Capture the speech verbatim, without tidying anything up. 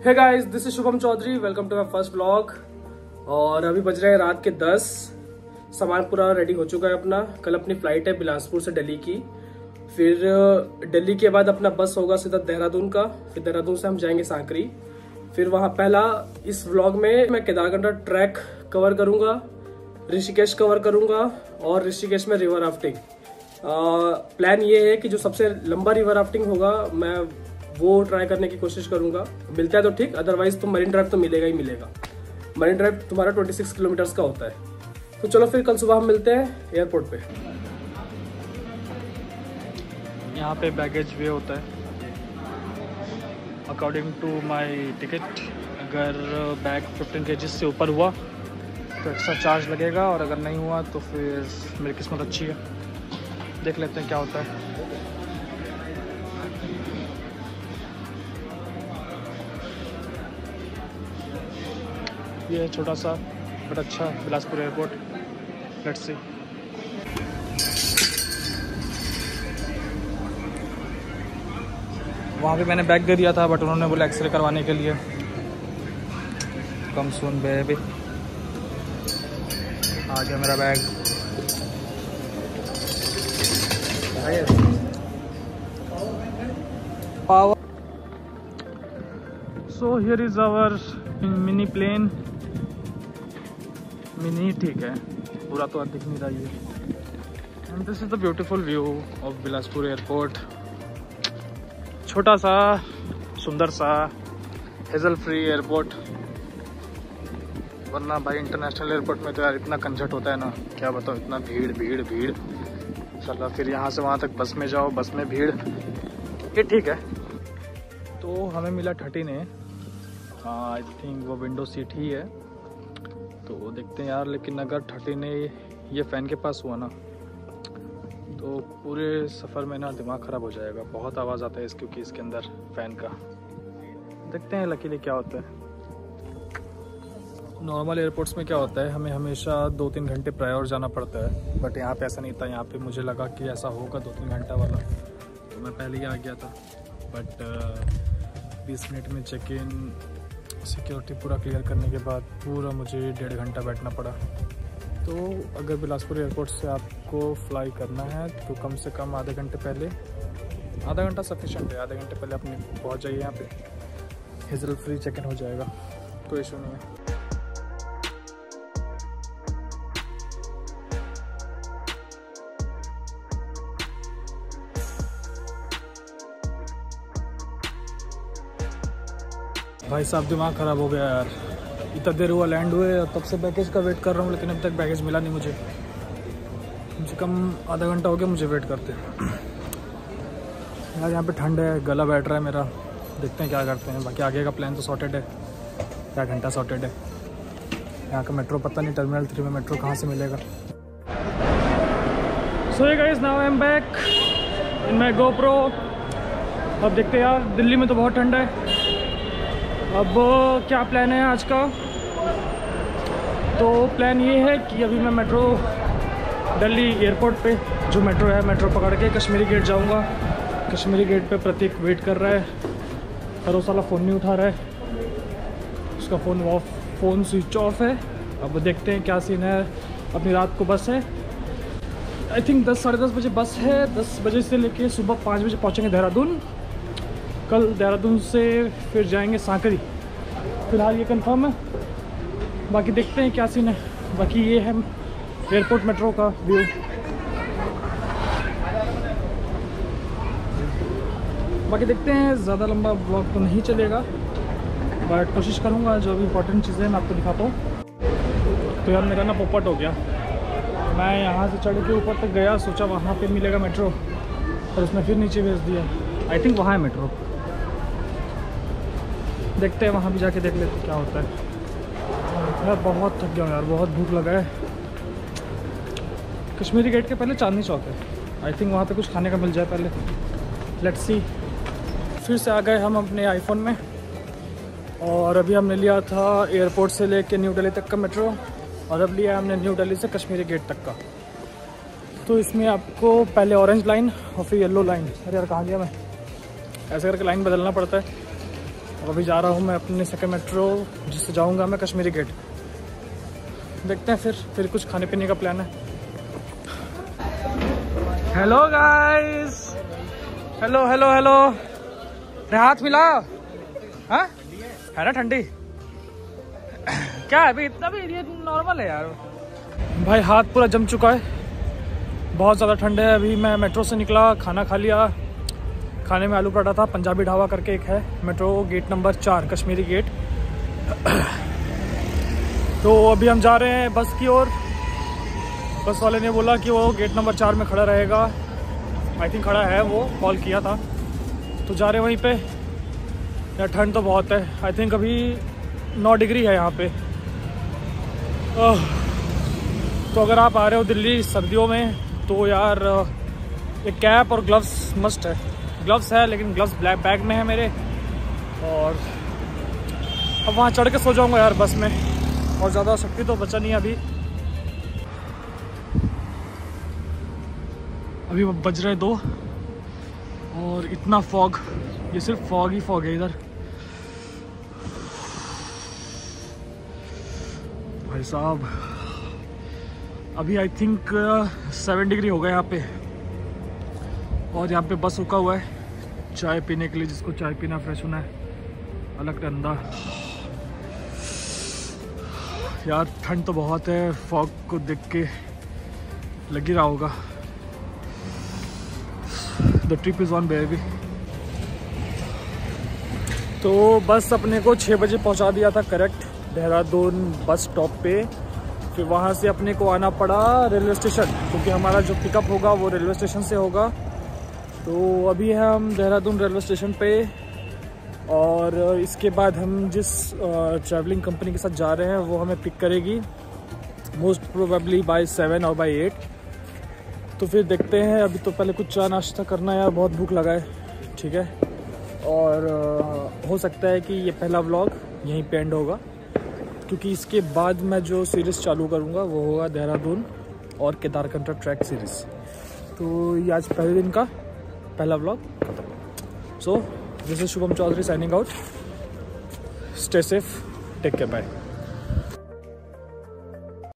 Hey guys, this is Shubham Chaudhary. Welcome to my first vlog. और अभी बज रहे हैं रात के दस। सामान पूरा रेडी हो चुका है अपना। कल अपनी फ्लाइट है बिलासपुर से दिल्ली की। फिर दिल्ली के बाद अपना बस होगा सीधा देहरादून का। फिर देहरादून से हम जाएंगे सांकरी। फिर वहां पहला इस व्लॉग में मैं केदारगंगा ट्रैक कवर करूंगा, ऋषिकेश कवर करूंगा और ऋषिकेश में रिवर राफ्टिंग। प्लान ये है कि जो सबसे लंबा रिवर राफ्टिंग होगा मैं वो ट्राई करने की कोशिश करूंगा। मिलता है तो ठीक, अदरवाइज तो मरीन ड्राइव तो मिलेगा ही मिलेगा। मरीन ड्राइव तुम्हारा छब्बीस किलोमीटर का होता है। तो चलो फिर कल सुबह हम मिलते हैं एयरपोर्ट पे। यहाँ पे बैगेज वे होता है अकॉर्डिंग टू माय टिकट। अगर बैग फिफ्टीन केजीज से ऊपर हुआ तो एक्स्ट्रा चार्ज लगेगा, और अगर नहीं हुआ तो फिर मेरी किस्मत अच्छी है। देख लेते हैं क्या होता है। ये है छोटा सा बट अच्छा बिलासपुर एयरपोर्ट। Let's see. वहाँ पे मैंने बैग दे दिया था बट उन्होंने बोला एक्सरे करवाने के लिए। कम सून बेबी। आ गया मेरा bag. Power. So here is our mini plane. Mini ठीक है, पूरा तो दिख नहीं रहा है। And this is the beautiful view of Bilaspur airport. छोटा सा सुंदर सा हेजल फ्री एयरपोर्ट। वरना भाई इंटरनेशनल एयरपोर्ट में तो यार इतना कंजट होता है ना, क्या बताओ। इतना भीड़ भीड़ भीड़ चला। फिर यहाँ से वहाँ तक बस में जाओ, बस में भीड़। ये ठीक है। तो हमें मिला थर्टीन है। आई थिंक वो विंडो सीट ही है। तो देखते हैं यार। लेकिन अगर थर्टीन ए ये फ़ैन के पास हुआ ना तो पूरे सफ़र में ना दिमाग ख़राब हो जाएगा। बहुत आवाज़ आता है इस क्योंकि इसके अंदर फ़ैन का। देखते हैं लकीली क्या होता है। नॉर्मल एयरपोर्ट्स में क्या होता है, हमें हमेशा दो तीन घंटे प्रायर जाना पड़ता है। बट यहाँ पे ऐसा नहीं था। यहाँ पे मुझे लगा कि ऐसा होगा दो तीन घंटा वाला, तो मैं पहले ही आ गया था। बट बीस मिनट में चेक इन, सिक्योरिटी पूरा क्लियर करने के बाद पूरा मुझे डेढ़ घंटा बैठना पड़ा। तो अगर बिलासपुर एयरपोर्ट से आपको फ्लाई करना है तो कम से कम आधे घंटे पहले, आधा घंटा सफिशेंट है, आधे घंटे पहले अपने पहुंच जाइए। यहाँ पे हेजल फ्री चेक इन हो जाएगा, कोई इशू नहीं है। भाई साहब दिमाग ख़राब हो गया यार। इतना देर हुआ लैंड हुए और तब से बैगेज का वेट कर रहा हूँ, लेकिन अभी तक बैगेज मिला नहीं मुझे। कम से कम आधा घंटा हो गया मुझे वेट करते यार। यहाँ पे ठंड है, गला बैठ रहा है मेरा। देखते हैं क्या करते हैं। बाकी आगे का प्लान तो सॉर्टेड है। क्या घंटा सॉर्टेड है। यहाँ का मेट्रो पता नहीं, टर्मिनल थ्री में मेट्रो कहाँ से मिलेगा। सो ये guys, now I am back in my GoPro. अब देखते हैं यार, दिल्ली में तो बहुत ठंड है। अब क्या प्लान है आज का। तो प्लान ये है कि अभी मैं मेट्रो दिल्ली एयरपोर्ट पे जो मेट्रो है, मेट्रो पकड़ के कश्मीरी गेट जाऊंगा। कश्मीरी गेट पे प्रतीक वेट कर रहा है। हरोस वाला फ़ोन नहीं उठा रहा है, उसका phone off phone switch off है। अब देखते हैं क्या सीन है। अपनी रात को बस है, आई थिंक दस साढ़े दस बजे बस है। दस बजे से लेके सुबह पाँच बजे पहुँचेंगे देहरादून। कल देहरादून से फिर जाएंगे सांकरी। फिलहाल ये कंफर्म है, बाकी देखते हैं क्या सीन है। बाकी ये है एयरपोर्ट मेट्रो का व्यू। बाकी देखते हैं, ज़्यादा लंबा ब्लॉग तो नहीं चलेगा बट कोशिश करूँगा जो भी इम्पोर्टेंट चीज़ें मैं आपको दिखा पाऊँ। तो यार मेरा ना पोपट हो गया। मैं यहाँ से चढ़ के ऊपर तक गया, सोचा वहाँ पे मिलेगा मेट्रो, और उसने फिर नीचे भेज दिया। आई थिंक वहाँ है मेट्रो। देखते हैं, वहाँ भी जाके देख लेते क्या होता है। यार बहुत थक गया यार, बहुत भूख लगा है। कश्मीरी गेट के पहले चांदनी चौक है। आई थिंक वहाँ पे कुछ खाने का मिल जाए पहले। Let's see. फिर से आ गए हम अपने आईफोन में। और अभी हमने लिया था एयरपोर्ट से लेके न्यू दिल्ली तक का मेट्रो, और अब लिया हमने न्यू दिल्ली से कश्मीरी गेट तक का। तो इसमें आपको पहले ऑरेंज लाइन और फिर येलो लाइन, अरे यार कहाँ गया मैं, ऐसे करके लाइन बदलना पड़ता है। अब अभी जा रहा हूँ मैं अपने सेकंड मेट्रो जिससे जाऊँगा मैं कश्मीरी गेट। देखते हैं फिर फिर कुछ खाने पीने का प्लान है। Hello guys, hello hello hello, हाथ मिला। हाँ है ना ठंडी क्या है अभी, इतना भी एरिया नॉर्मल है यार। भाई हाथ पूरा जम चुका है, बहुत ज़्यादा ठंड है। अभी मैं मेट्रो से निकला, खाना खा लिया। खाने में आलू पराठा था, पंजाबी ढाबा करके एक है, मेट्रो गेट नंबर चार कश्मीरी गेट। तो अभी हम जा रहे हैं बस की ओर। बस वाले ने बोला कि वो गेट नंबर चार में खड़ा रहेगा। आई थिंक खड़ा है, वो कॉल किया था। तो जा रहे हैं वहीं पे। यार ठंड तो बहुत है, आई थिंक अभी नौ डिग्री है यहाँ पे। तो अगर आप आ रहे हो दिल्ली सर्दियों में तो यार एक कैप और ग्लव्स मस्ट है। ग्लव्स है लेकिन ग्लव्स ब्लैक बैग में है मेरे। और अब वहाँ चढ़ के सो जाऊँगा यार बस में, और ज़्यादा शक्ति तो बचा नहीं अभी। अभी बज रहे दो और इतना फॉग, ये सिर्फ फॉग ही फॉग है इधर। भाई साहब अभी आई थिंक सेवन डिग्री हो गया यहाँ पे। और यहाँ पे बस रुका हुआ है चाय पीने के लिए, जिसको चाय पीना फ्रेश होना है। अलग धंधा यार, ठंड तो बहुत है। फॉग को देख के लग ही रहा होगा। The trip is on baby. तो बस अपने को छः बजे पहुंचा दिया था करेक्ट देहरादून बस स्टॉप पे। फिर वहाँ से अपने को आना पड़ा रेलवे स्टेशन, क्योंकि हमारा जो पिकअप होगा वो रेलवे स्टेशन से होगा। तो अभी हम देहरादून रेलवे स्टेशन पे, और इसके बाद हम जिस ट्रैवलिंग कंपनी के साथ जा रहे हैं वो हमें पिक करेगी मोस्ट प्रोबेबली बाय सेवन और बाय एट। तो फिर देखते हैं। अभी तो पहले कुछ चाय नाश्ता करना है यार, बहुत भूख लगा है। ठीक है, और आ, हो सकता है कि ये पहला व्लॉग यहीं पे एंड होगा, क्योंकि इसके बाद मैं जो सीरीज़ चालू करूँगा वो होगा देहरादून और केदारकंठा ट्रैक सीरीज़। तो ये आज पहले दिन का पहला vlog. So this is Shubham Chaudhary signing out. Stay safe, take care, bye.